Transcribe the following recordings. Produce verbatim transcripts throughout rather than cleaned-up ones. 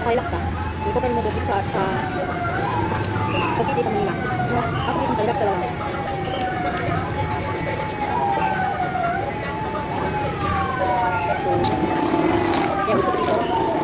Hilux ah. Dito pa rin mabukit sa sa sa city sa Manila. Ako dito talaga talaga. Kaya gusto dito.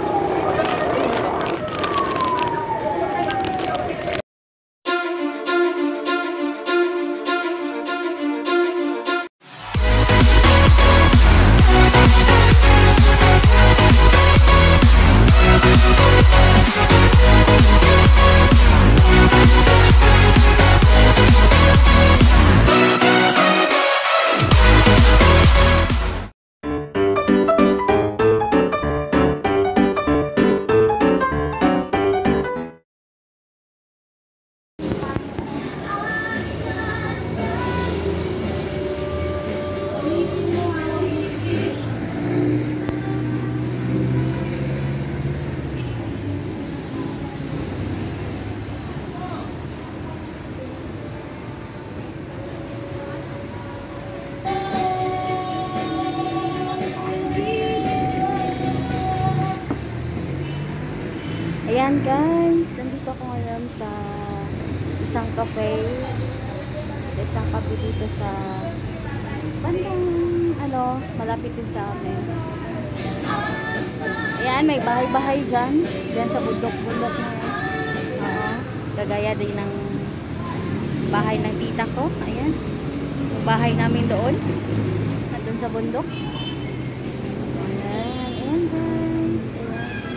Ayan guys, nandito ako ngayon sa isang cafe, sa isang cafe dito sa bandang ano, malapit din sa amin. Ayan, may bahay-bahay dyan, dyan sa bundok-bundok na yan. Oo, kagaya din ng bahay ng tita ko. Ayan, yung bahay namin doon, nandun sa bundok. Ayan, ayan guys, ayan.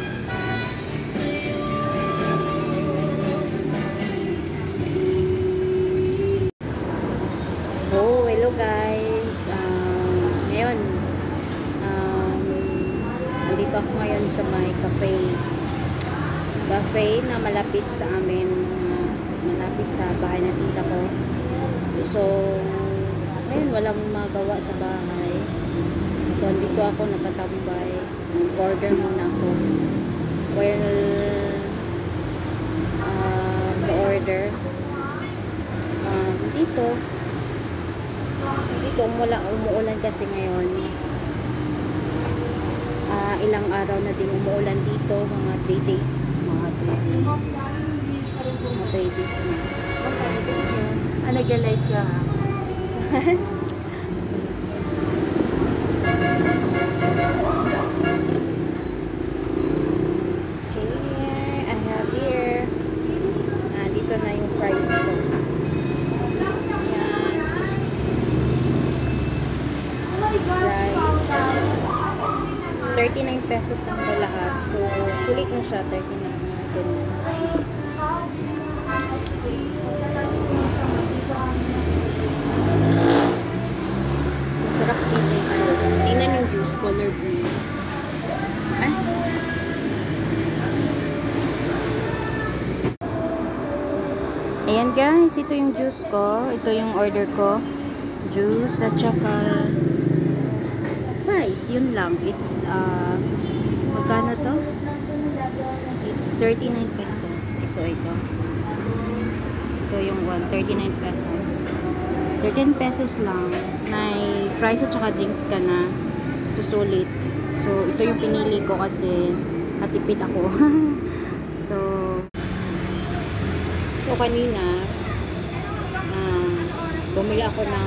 Oh, hello guys. Um, ngayon, um, nandito ako ngayon sa may cafe. Cafe na malapit sa amin, uh, malapit sa bahay ng tita ko. So, ngayon walang magawa sa bahay. So, dito ako nakatambay. Order muna ako. Well, uh, the-order. Um, dito, dito umula, umuulan kasi ngayon. Uh, ilang araw na din umuulan dito, mga three days. Mga three days. Mga three days na. Ah, nag-light ka ha? Okay, I have here. Ah, dito na yung price ko. thirty-nine pesos lang ito lahat. So, sulit na siya. thirty-nine na ganyan. So, masarap din yung ano. Tingnan yung juice, color green. Ay. Ayan guys, ito yung juice ko. Ito yung order ko. Juice at saka price, yun lang. It's, uh, magkano to? It's thirty-nine pesos. Ito, ito. Ito yung one, thirty-nine pesos. thirteen pesos lang. May price at saka drinks ka na. Susulit. So, ito yung pinili ko kasi natipid ako. So, so kanina, uh, bumili ako ng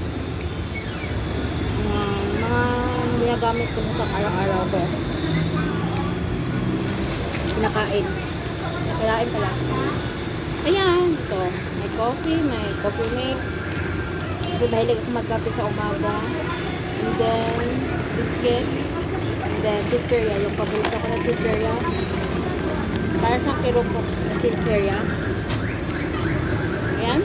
mga ginagamit ko sa araw-araw ko. Pinakain. Pinakain pala. Ayan, ito. May coffee, may coffee mate. Ito dahil ako magkape sa umaga. And then, biscuits. And then, chicheria. Yung paborito ko na chicheria. Para sa kirok ko na chicheria. Ayan.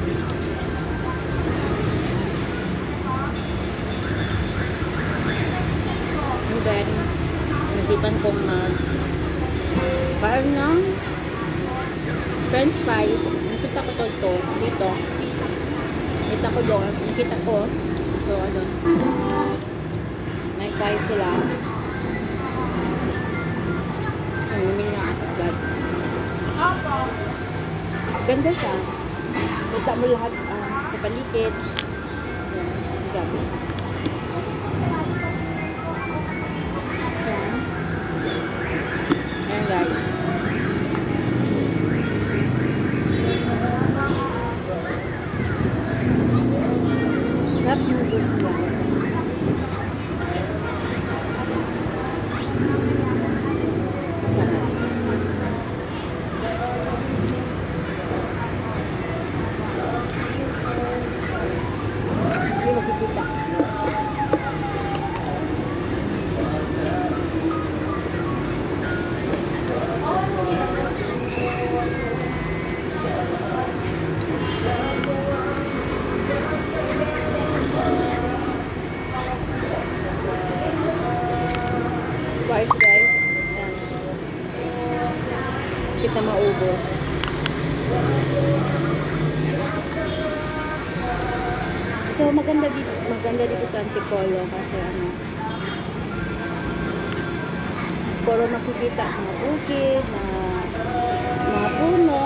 Then, nasipan kong mag uh, parang ng french fries. Nakita ko to, to dito. Nakita ko doon. Nakita ko. So, ano. May fries sila. Ang bumili na agad. Ganda siya. Kita mo lahat uh, sa paligid. Ayan. Ganda. Guys. basta maubos. So maganda dito, maganda dito sa Antipolo kasi ano, puro makikita mga bukid, mga, mga puno.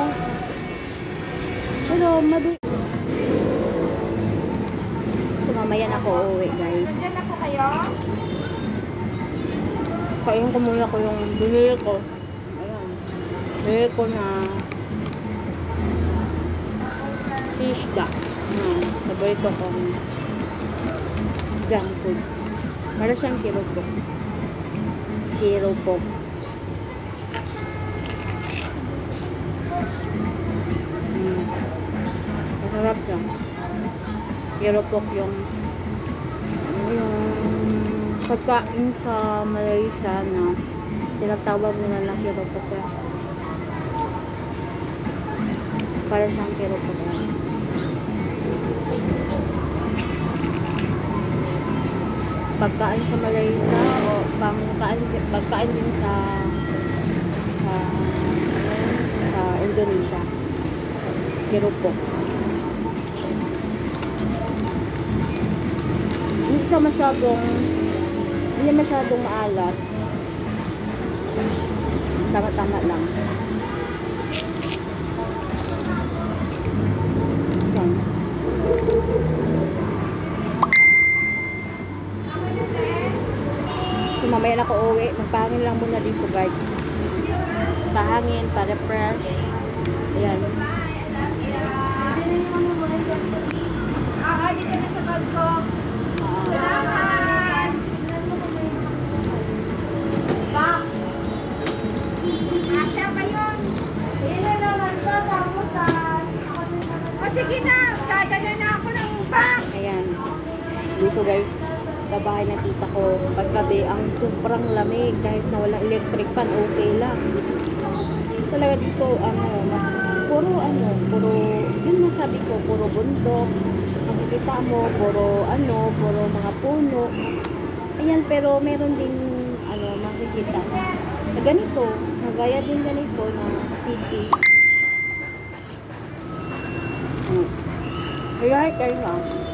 Pero madu so mamaya na ako uuwi, guys. Diyan na po kayo? Kain ko muna ko yung binili ko. Ayan. Binili ko na sisda. Ayan. Paborito kong junk foods. Para siyang kirupok. Kirupok. Mm. Masarap siya. Kirupok yung yung pagkain sa Malaysia na tinatawag nila na kirupok. Para siyang kirupok. Pagkain sa Malaysia o pagkain, pagkain din sa sa, sa Indonesia. Kirupok. Hindi siya masyadong hindi masyadong maalat. Tama-tama lang. Yan. So, mamaya na ako uwi. Magpahangin lang muna dito, guys. Pahangin, para fresh. Ayan. Ah, dito na sa balkon. Salamat! Box! Asya ba yun? Hindi naman siya, tapos sa... O sige na, dadala na ako ng box! Ayan. Dito, guys, sa bahay na tita ko, paggabi, ang sobrang lamig. Kahit na walang electric fan, okay lang. Talaga dito, ano, mas, puro, ano, puro, yun masabi ko, puro bundok. Makikita mo, puro ano, puro mga puno. Ayan, pero meron din ano, makikita na ganito, nagaya din ganito na city. Hmm. Hayahay kayo na.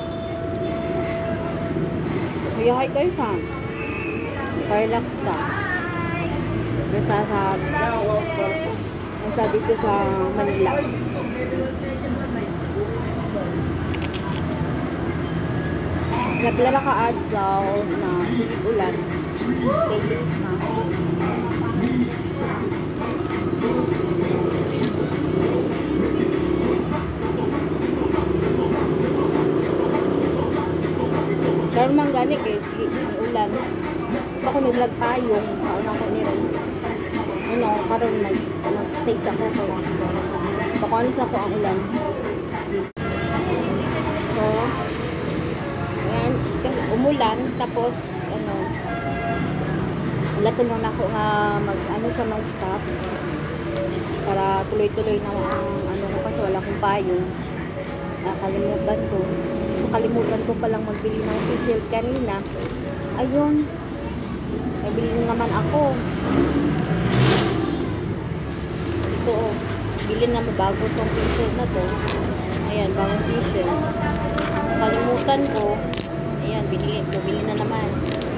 Hayahay kayo na. Relax ka. Basta sa basta dito sa Manila. Naglara ka adlaw na sige ulan. Kailis na. Pero mang gani kay sige ulan. Bako naglag payong sa una ko ni rin. Ano karon nag nag-stay sa ko ko. Bako ano sa ko ang ulan. So and umulan tapos ano lato na ako nga mag ano sa mag stop para tuloy-tuloy na ang ano ko kasi wala akong payong. Nakalimutan ko. So kalimutan ko palang magbili ng face shield kanina. Ayun. Nabili naman ako. Ito oh. Bili na bago tong face shield na to. Ayan, bagong face shield. Kalimutan ko. Ayan, binili ko. Bili na naman.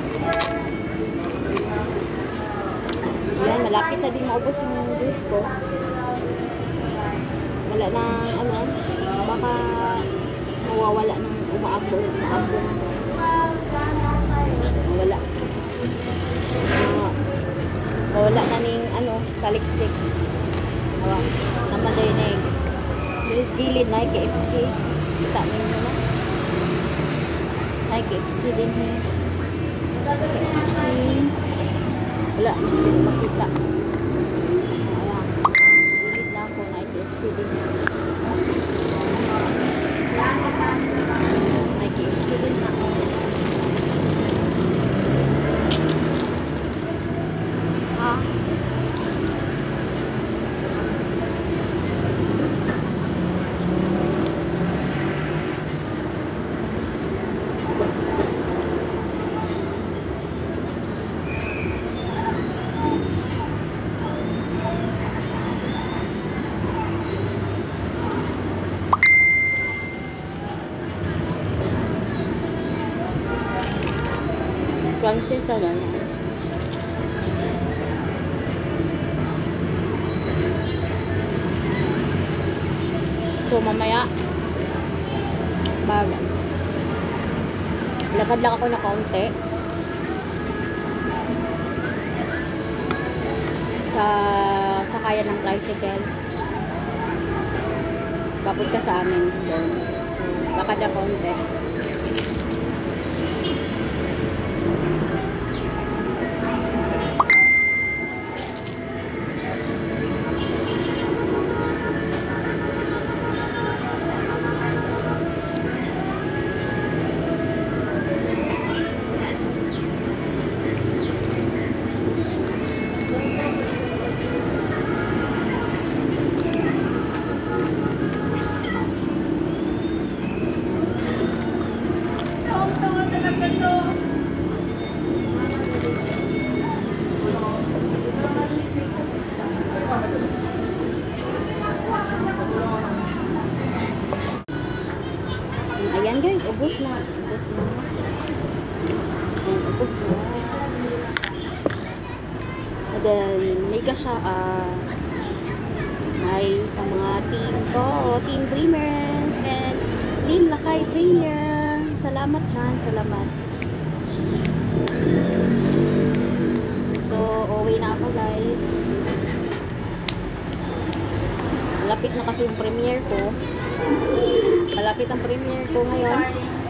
Ayan, malapit na din maubos yung juice ko. Wala na, ano, baka mawawala ng umaabot. Umaabot. Wala. Uh, mawala na ning, ano, taliksik. Awa, naman din na yung Miss Gilid na, K F C. Kita ninyo na. Ay, K F C din eh. K F C. Wala, hindi makita. Ayan. Ah, gilid na ako na K F C din. Ay, K F C din na. Ah. Basta ganyan. So, mamaya, mag lakad lang ako na kaunti sa sakayan ng tricycle papunta sa amin doon. Lakad lang kaunti. Ayan guys, ubos na. Ubos na. Ayan, ubos na. And then, mega siya, ah, ay sa mga team ko, Team Dreamers, and Team Lakay Premier. Salamat dyan, salamat. So, uwi na ako guys. Malapit na kasi yung premiere ko. Malapit ang premiere ko ngayon.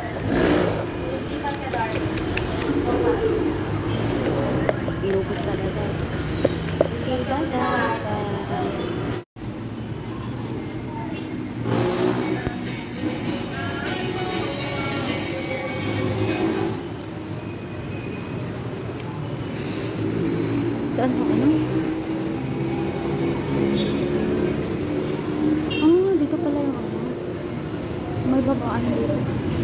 Irupos na na guys. Okay, bye guys. Bye. Saan ako ano? Ah, dito pala yung ano. May babaan dito.